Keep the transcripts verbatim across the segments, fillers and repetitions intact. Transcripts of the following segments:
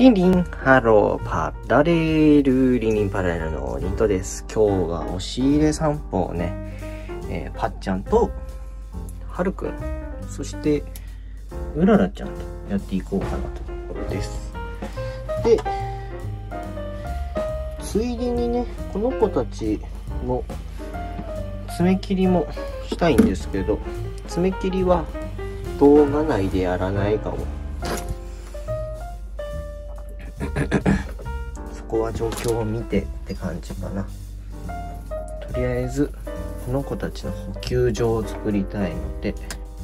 リンリン、ハロー、パラレル、リンリンパラレルのリントです。今日は押し入れ散歩をね、えー、パッちゃんと、はるくん、そして、うららちゃんとやっていこうかなというところです。で、ついでにね、この子たちの爪切りもしたいんですけど、爪切りは動画内でやらないかも。そこは状況を見てって感じかな。とりあえずこの子たちの補給所を作りたいので、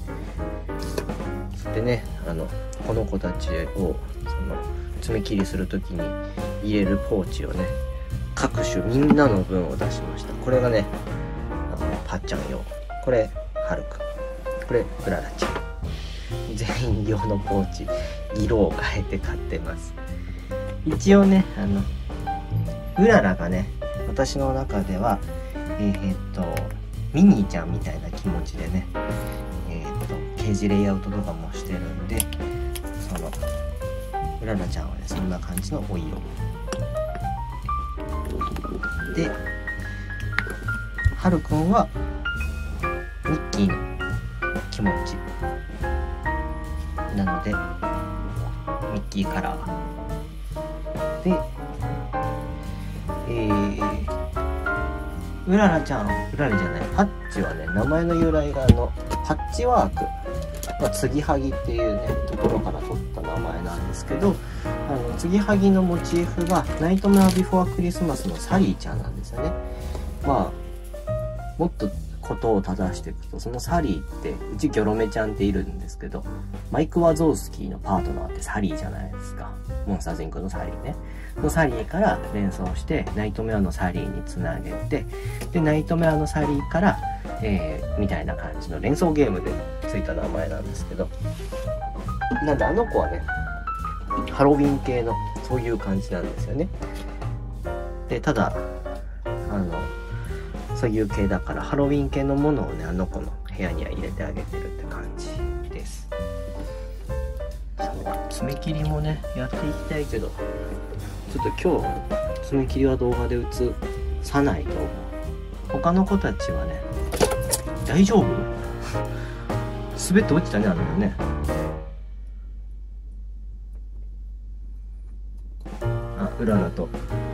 そしてね、あのこの子たちをその爪切りする時に入れるポーチをね、各種みんなの分を出しました。これがね、あのパッちゃん用、これはるくん、これうららちゃん、全員用のポーチ色を変えて買ってます。一応ね、あのうららがね、私の中ではえー、っとミニーちゃんみたいな気持ちでね、えー、っとケージレイアウトとかもしてるんで、そのうららちゃんはね、そんな感じのお色で、はるくんはミッキーの気持ちなのでミッキーカラーで、えー、うららちゃん、うららじゃない、パッチはね、名前の由来があのパッチワーク、まあ、継ぎはぎっていうねところから取った名前なんですけど、あの継ぎはぎのモチーフがナイトメアビフォークリスマスのサリーちゃんなんですよね。まあもっとことを正していくと、そのサリーって、うちギョロメちゃんっているんですけど、マイク・ワゾースキーのパートナーってサリーじゃないですか。モンスターズインクのサリーね。のサリーから連想して、ナイトメアのサリーにつなげて、で、ナイトメアのサリーから、えー、みたいな感じの連想ゲームでついた名前なんですけど、なんであの子はね、ハロウィン系のそういう感じなんですよね。で、ただ、あの、そういう系だからハロウィン系のものをね、あの子の部屋には入れてあげてるって感じです。そう、爪切りもねやっていきたいけど、ちょっと今日爪切りは動画で映さないと思う。他の子たちはね、大丈夫？滑って落ちたね、あの子ね。あ、うららと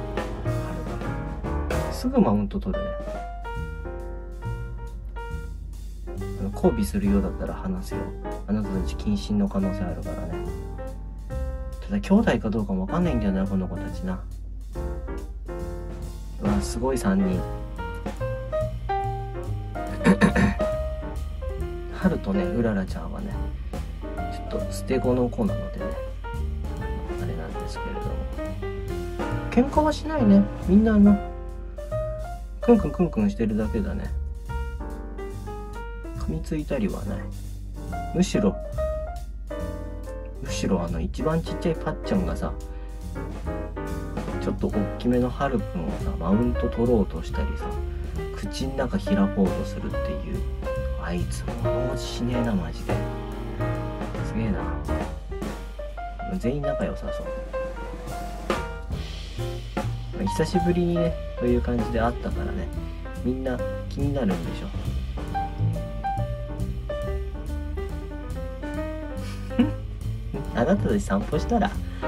すぐマウント取るね。交尾するようだったら話すよ。あなたたち謹慎の可能性あるからね。ただ兄弟かどうかもわかんないんだよな、この子たちな。うわ、すごいさんにん。はるとね、うららちゃんはね、ちょっと捨て子の子なのでね、あれなんですけれども、喧嘩はしないね。みんなあのクンクンクンクンしてるだけだね。噛みついたりはない。むしろむしろあの一番ちっちゃいパッちゃんがさ、ちょっと大きめのはるくんをさ、マウント取ろうとしたりさ、口の中開こうとするっていう、あいつ物持ちしねえな、マジで。すげえな。全員仲良さそう。久しぶりにね、という感じで会ったからね、みんな気になるんでしょ。あなたたち散歩したら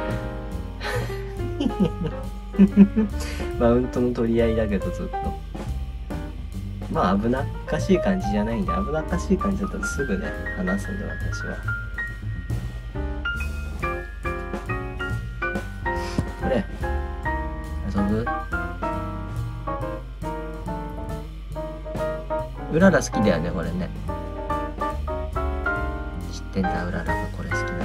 マウントの取り合いだけど、ずっとまあ危なっかしい感じじゃないんで、危なっかしい感じだったらすぐね話すんで、私は。これ遊ぶ？うらら好きだよね、これね。知ってんだ、うららがこれ好きなの。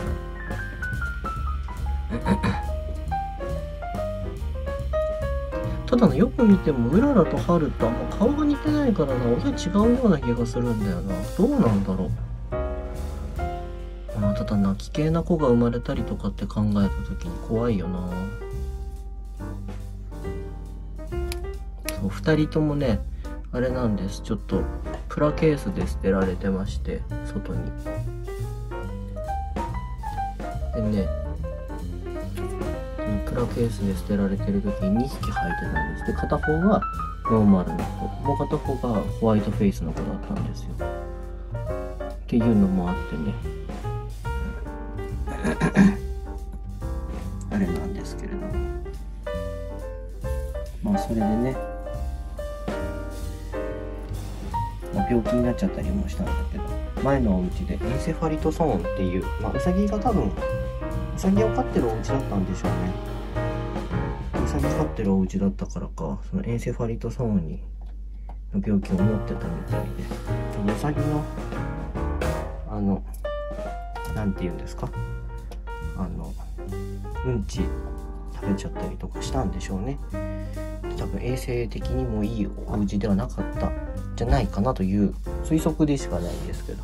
ただね、よく見てもうららとはるとあんま顔が似てないからな、俺違うような気がするんだよな。どうなんだろう。まあ、ただ泣き系な子が生まれたりとかって考えた時に怖いよな。そう、ふたりともね、あれなんです。ちょっとプラケースで捨てられてまして、外に。でね、 クラケースで捨てられてる時ににひき履いてたんです。で片方がノーマルの子、もう片方がホワイトフェイスの子だったんですよ。っていうのもあってねあれなんですけれども、まあそれでね、まあ、病気になっちゃったりもしたんだけど、前のお家でエンセファリトソーンっていう、まあ、ウサギが多分ウサギを飼ってるお家だったんでしょうね。ウサギ飼ってるお家だったからか、そのエンセファリトソーンにの病気を持ってたみたいで、ウサギのあのなんて言うんですか、あのうんち食べちゃったりとかしたんでしょうね。多分衛生的にもいいお家ではなかったじゃないかなという推測でしかないんですけど、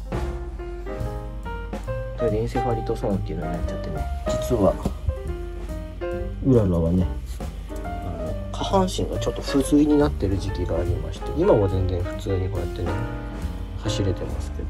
それでエンセファリトソーンっていうのになっちゃってね、実はうららはね、あの下半身がちょっと不随になってる時期がありまして、今は全然普通にこうやってね走れてますけど、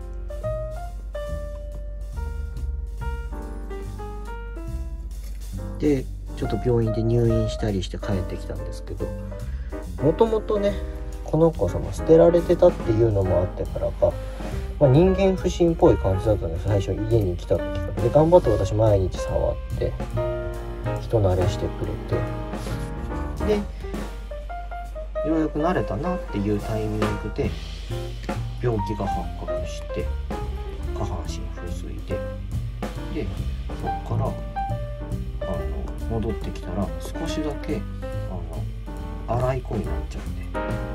でちょっと病院で入院したりして帰ってきたんですけど、もともとねこの子様捨てられてたっていうのもあってからか、まあ、人間不信っぽい感じだったんです。最初家に来た時からで、頑張って私毎日触って人慣れしてくれて、でようやく慣れたなっていうタイミングで病気が発覚して下半身不随で、でそっからあの戻ってきたら少しだけあの荒い子になっちゃって、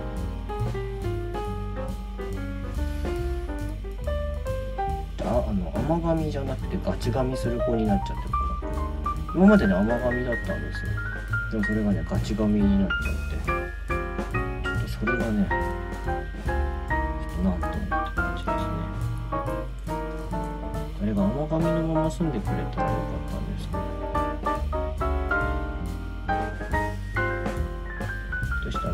ああの甘噛みじゃなくてガチ噛みする子になっちゃって、今までね甘噛みだったんですよ。でもそれがねガチ噛みになっちゃって、ちょっとそれがねちょっとなんともって感じですね。あれが甘噛みのまま住んでくれたらよかったんですけど、どうしたの？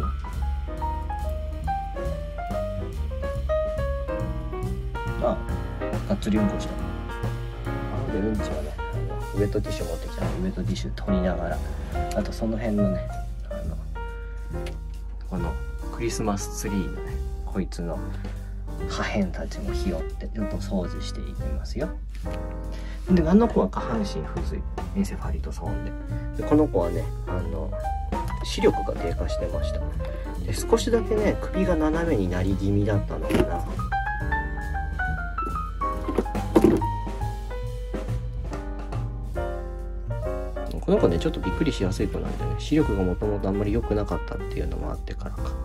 あ、がっつりうんこした。なのでうんちはね、あのウェットティッシュ持ってきたのでウェットティッシュ取りながら、あとその辺のね、あのこのクリスマスツリーのねこいつの破片たちも拾ってちょっと掃除していきますよ。であの子は下半身不随、エンセファリトソーンで、でこの子はねあの視力が低下してました。で少しだけね首が斜めになり気味だったのかな。この子ねちょっとびっくりしやすい子なんでね、視力がもともとあんまり良くなかったっていうのもあってからか。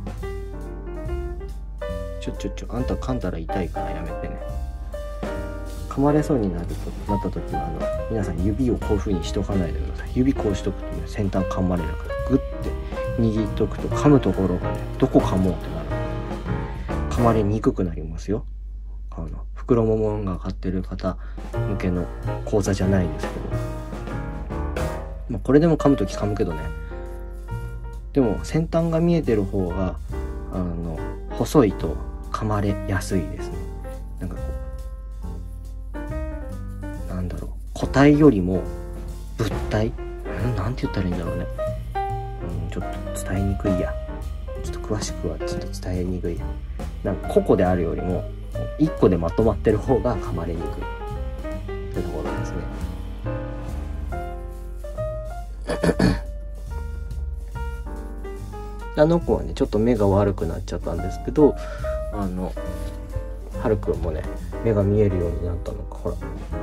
ちょちょちょあんた噛んだら痛いからやめてね。噛まれそうになるとなった時はあの皆さん指をこういう風にしとかないでください。指こうしとくとね先端噛まれるからグッて握っとくと噛むところがねどこ噛もうってなる、噛まれにくくなりますよ。あの袋ももが買ってる方向けの講座じゃないですけど、まあ、これでも噛むとき噛むけどね、でも先端が見えてる方があの細いと噛まれやすいですね。なんかこうなんだろう、個体よりも物体、んなんて言ったらいいんだろうね、うん、ちょっと伝えにくいや、ちょっと詳しくはちょっと伝えにくいや、なんか個々であるよりも一個でまとまってる方が噛まれにくいってところですね。あの子はねちょっと目が悪くなっちゃったんですけど、あのはるくんもね目が見えるようになったのか、ほら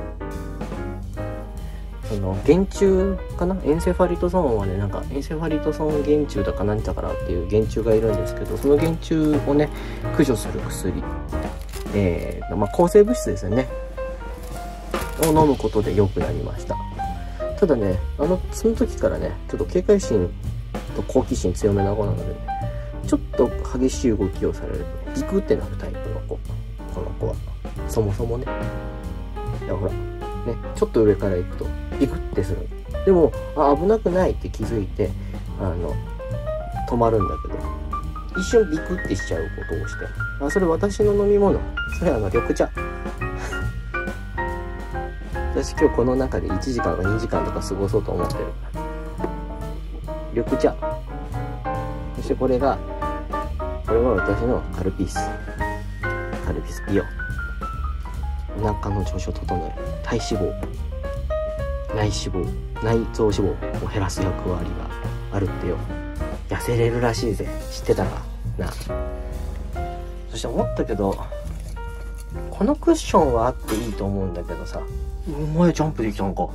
その原虫かな、エンセファリトソーンはねなんかエンセファリトソーン原虫だかなんだからっていう原虫がいるんですけど、その原虫をね駆除する薬、えーまあ、抗生物質ですよねを飲むことで良くなりました。ただねあのその時からねちょっと警戒心と好奇心強めな子なので、ね、ちょっと激しい動きをされるとビクってなるタイプの子、この子はそもそもね、いやほらねちょっと上から行くとビクってする。でもあ危なくないって気づいてあの止まるんだけど、一瞬ビクってしちゃうことをして、あそれ私の飲み物、それあの緑茶私今日この中でいちじかんかにじかんとか過ごそうと思ってる。緑茶、そしてこれがこれは私のカルピスカルピス美容、お腹の調子を整える、体脂肪、内脂肪、内臓脂肪を減らす役割があるってよ。痩せれるらしいぜ。知ってたかな。そして思ったけど、このクッションはあっていいと思うんだけどさ、お前ジャンプできたのか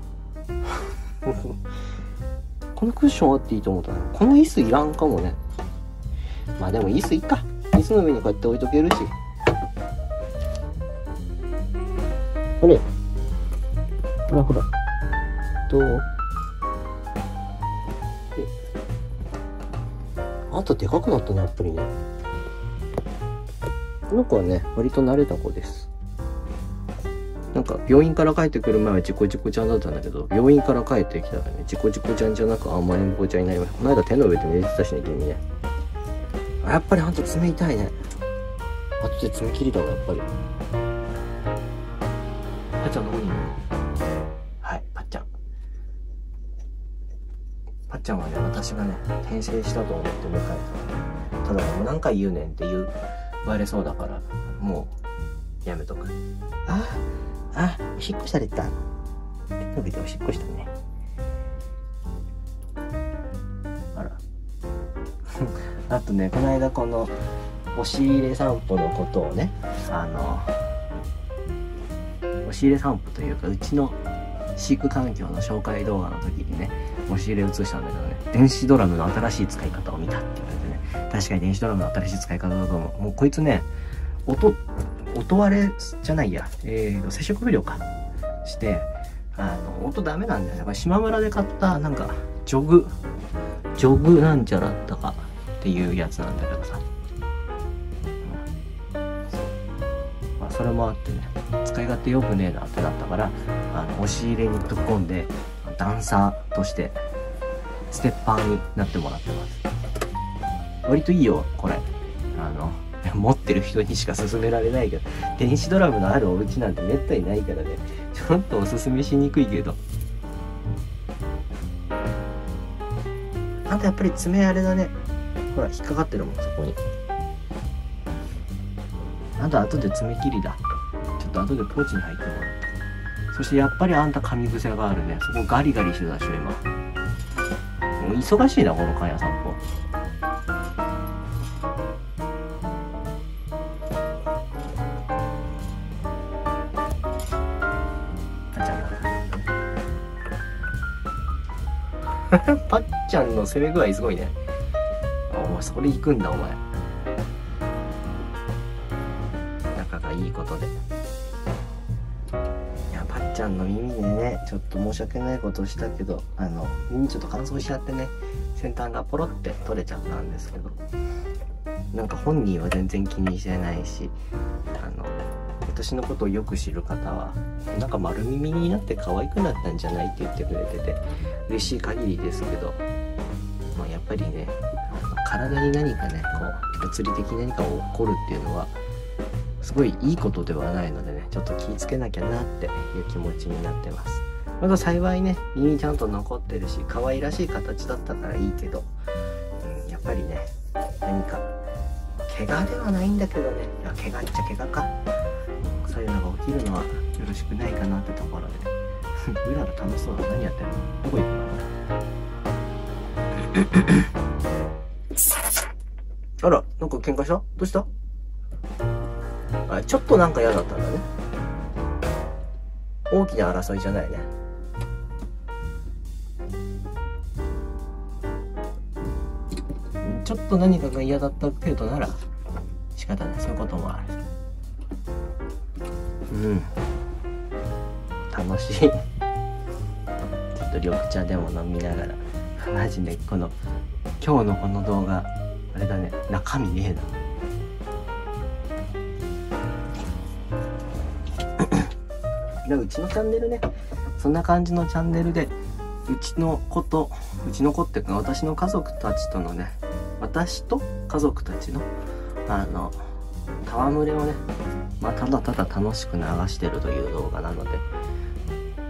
このクッションあっていいと思ったの。この椅子いらんかもね。まあでも椅子いいか。椅子の上にこうやって置いとけるし。あれほらほら、どう？あとでかくなったね、やっぱりね。この子はね、割と慣れた子です。なんか病院から帰ってくる前はジコジコちゃんだったんだけど、病院から帰ってきたらね、ジコジコちゃんじゃなく甘えん坊ちゃんになりました。この間手の上で寝てたしね、君ね。やっぱりほんと爪痛いね。後で爪切りだわ、やっぱり。パッちゃんどこにいるの？はい、パッちゃん。パッちゃんはね、私がね、転生したと思って迎えた。ただもう何回言うねんって言う言われそうだから、もうやめとく。ああ、おしっこされた。伸びておしっこしたね。あら。あとね、この間この押し入れ散歩のことをね、あの押し入れ散歩というか、うちの飼育環境の紹介動画の時にね、押し入れ映したんだけどね、電子ドラムの新しい使い方を見たって言われてね、確かに電子ドラムの新しい使い方だと思う。もうこいつね、音音割れじゃないや、えーと接触不良かしてあの音ダメなんだよね。これ島村で買ったなんかジョグジョグなんちゃらったかっていうやつなんだけどさ、うん、そう、まあそれもあってね、使い勝手よくねえなってなったから、あの押し入れに突っ込んでダンサーとしてステッパーになってもらってます。割といいよこれ。あの持ってる人にしか勧められないけど、電子ドラムのあるお家なんてめったにないからね、ちょっとおすすめしにくいけど。あとやっぱり爪あれだね、ほら引っかかってるもん、そこに。あと後で爪切りだ。ちょっと後でポーチに入ってもらって。そしてやっぱりあんた噛み癖があるね。そこガリガリしてたでしょ今。もう忙しいなこの勘屋散歩。パッちゃんの攻め具合すごいね。あ、お前それ行くんだお前。仲がいいことで。いや、パッちゃんの耳でね、ちょっと申し訳ないことをしたけど、あの耳ちょっと乾燥しちゃってね、先端がポロって取れちゃったんですけど、なんか本人は全然気にしてないし、あの私のことをよく知る方はなんか丸耳になって可愛くなったんじゃないって言ってくれてて嬉しい限りですけど、まあ、やっぱりね、あの体に何かねこう物理的に何か起こるっていうのはすごいいいことではないのでね、ちょっと気をつけなきゃなっていう気持ちになってます。まだ幸いね耳ちゃんと残ってるし可愛らしい形だったからいいけど、うん、やっぱりね何か怪我ではないんだけどね、いや怪我っちゃ怪我か、そういうのが起きるのはよろしくないかなってところでうらら楽しそうだ。何やってんの？どこ行くの？あら、なんか喧嘩した？どうした？あ、ちょっとなんか嫌だったんだね。大きな争いじゃないね。ちょっと何かが嫌だった程度なら仕方ない、そういうこともある。うん、楽しいちょっと緑茶でも飲みながらマジでこの今日のこの動画あれだね、中身ねえなうちのチャンネルね、そんな感じのチャンネルで、うちの子とうちの子っていうか私の家族たちとのね、私と家族たちのあの戯れをね、まあ、ただただ楽しく流してるという動画なので、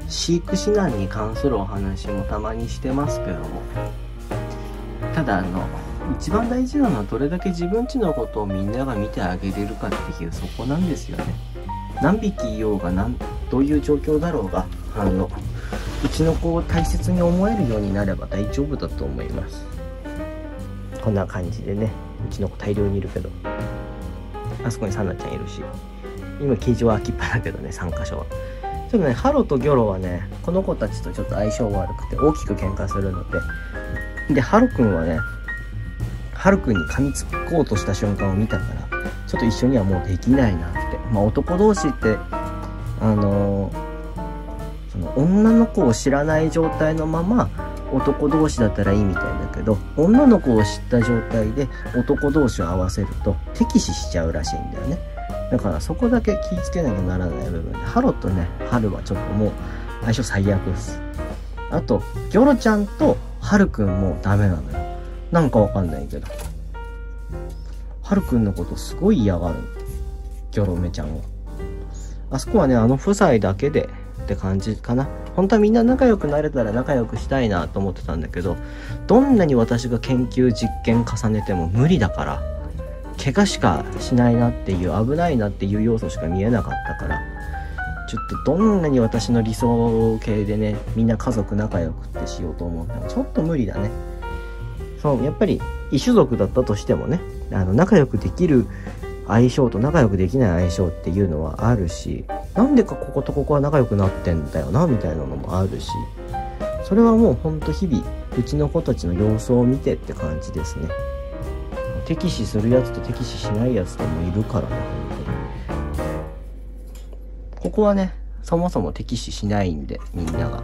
飼育指南に関するお話もたまにしてますけども、ただあの一番大事なのはどれだけ自分ちのことをみんなが見てあげれるかっていう、そこなんですよね。何匹いようが何どういう状況だろうが、あのうちの子を大切に思えるようになれば大丈夫だと思います。こんな感じでね、うちの子大量にいるけど、あそこにサンナちゃんいるし、今ケージは空きっぱだけどね、さんかしょは。ちょっとね、ハロとギョロはね、この子たちとちょっと相性悪くて大きく喧嘩するので、でハロくんはね、ハルくんに噛みつこうとした瞬間を見たから、ちょっと一緒にはもうできないなって。まあ男同士ってあのー、その女の子を知らない状態のまま男同士だったらいいみたいだけど、女の子を知った状態で男同士を合わせると敵視しちゃうらしいんだよね。だからそこだけ気をつけなきゃならない部分で、ハロとねハルはちょっともう相性最悪です。あとギョロちゃんとハルくんもダメなのよ。なんかわかんないけどハルくんのことすごい嫌がる、ギョロメちゃんは。あそこはね、あの夫妻だけでって感じかな。本当はみんな仲良くなれたら仲良くしたいなと思ってたんだけど、どんなに私が研究実験重ねても無理だから、怪我しかしないなっていう、危ないなっていう要素しか見えなかったから、ちょっとどんなに私の理想系でね、みんな家族仲良くってしようと思ってもちょっと無理だね。そうやっぱり異種族だったとしてもね、あの仲良くできる相性と仲良くできない相性っていうのはあるし、なんでかこことここは仲良くなってんだよなみたいなのもあるし、それはもうほんと日々うちの子たちの様子を見てって感じですね。敵視するやつと敵視しないやつともいるからね、本当に。ここはねそもそも敵視しないんで、みんなが。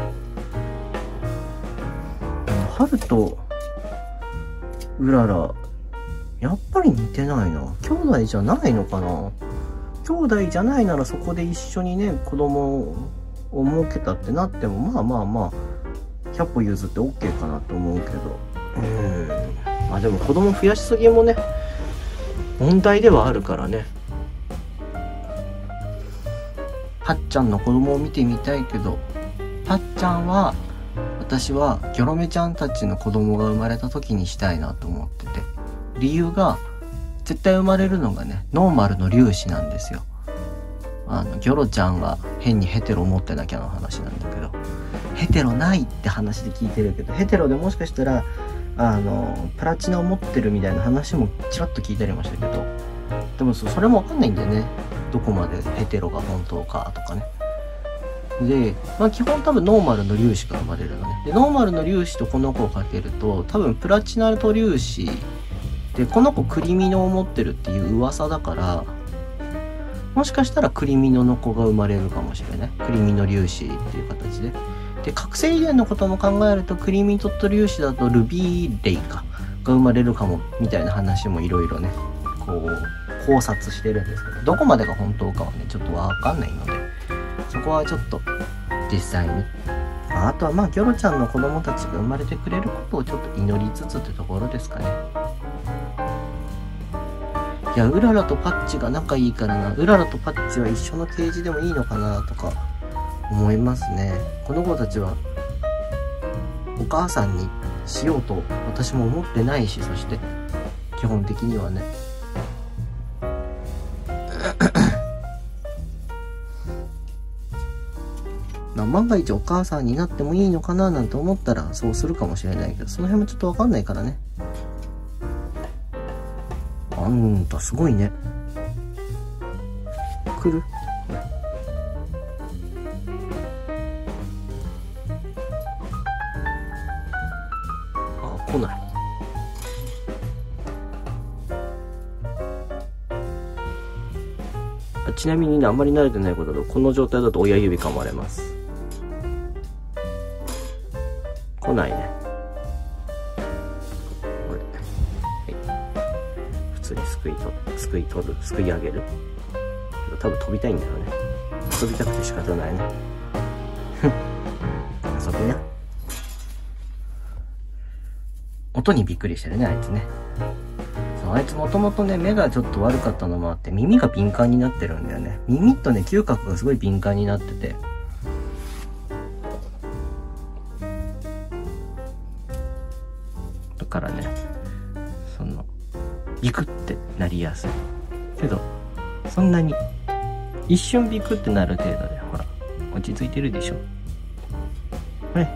ハルとうららやっぱり似てないな。兄弟じゃないのかな。兄弟じゃないならそこで一緒にね子供を設けたってなっても、まあまあまあひゃっぽ譲って オーケー かなと思うけど、うーんまあでも子供増やしすぎもね問題ではあるからね。パッちゃんの子供を見てみたいけど、パッちゃんは私はギョロメちゃんたちの子供が生まれた時にしたいなと思ってて、理由が絶対生まれるのがねノーマルの粒子なんですよ。あのギョロちゃんが変にヘテロ持ってなきゃの話なんだけど、ヘテロないって話で聞いてるけど、ヘテロでもしかしたらあのプラチナを持ってるみたいな話もちらっと聞いたりましたけど、でもそれも分かんないんだよね、どこまでヘテロが本当かとかね。で、まあ、基本多分ノーマルの粒子が生まれるのね。でノーマルの粒子とこの子をかけると多分プラチナと粒子で、この子クリミノを持ってるっていう噂だから、もしかしたらクリミノの子が生まれるかもしれない。クリミノ粒子っていう形で。で覚醒遺伝のことも考えると、クリミノと粒子だとルビーレイかが生まれるかもみたいな話もいろいろねこう考察してるんですけど、どこまでが本当かはねちょっとわかんないので、そこはちょっと実際に、あ, あとはまあギョロちゃんの子供たちが生まれてくれることをちょっと祈りつつってところですかね。いや、うららとパッチが仲いいからな、うららとパッチは一緒のケージでもいいのかなとか思いますね。この子たちはお母さんにしようと私も思ってないし、そして基本的にはね万が一お母さんになってもいいのかななんて思ったらそうするかもしれないけど、その辺もちょっと分かんないからね。あんたすごいね。来る？あ、来ない。ちなみにね、あんまり慣れてないことだと、この状態だと親指噛まれます。来ないね。これ、はい、普通にすくいとすくい取る、すくい上げる。けど多分飛びたいんだよね。遊びたくて仕方ないね。遊びな。音にびっくりしてるね、あいつね。あいつもともとね目がちょっと悪かったのもあって耳が敏感になってるんだよね。耳とね嗅覚がすごい敏感になってて、 からね、そのビクってなりやすいけど、そんなに一瞬ビクってなる程度で、ほら落ち着いてるでしょ。ね、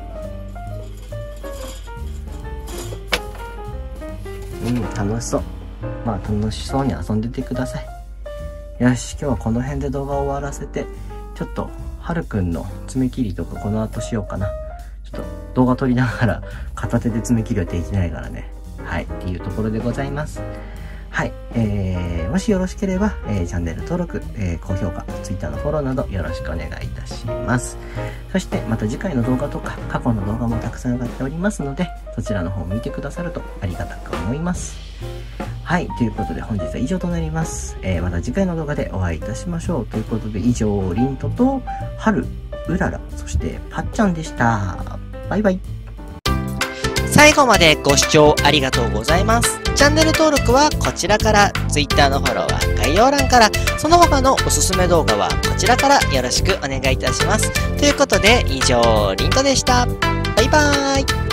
うん、楽しそう。まあ楽しそうに遊んでてください。よし、今日はこの辺で動画を終わらせて、ちょっとはるくんの爪切りとかこの後しようかな。ちょっと動画撮りながら片手で爪切りはできないからね。はい、っていうところでございます。はい、えー、もしよろしければ、えー、チャンネル登録、えー、高評価、Twitter のフォローなどよろしくお願いいたします。そしてまた次回の動画とか過去の動画もたくさん上がっておりますので、そちらの方を見てくださるとありがたく思います。はい、ということで本日は以上となります。えー、また次回の動画でお会いいたしましょう。ということで以上、リントとはる、うらら、そしてぱっちゃんでした。バイバイ。 最後までご視聴ありがとうございます。チャンネル登録はこちらから、Twitter のフォローは概要欄から、その他のおすすめ動画はこちらからよろしくお願いいたします。ということで以上、リントでした。バイバーイ。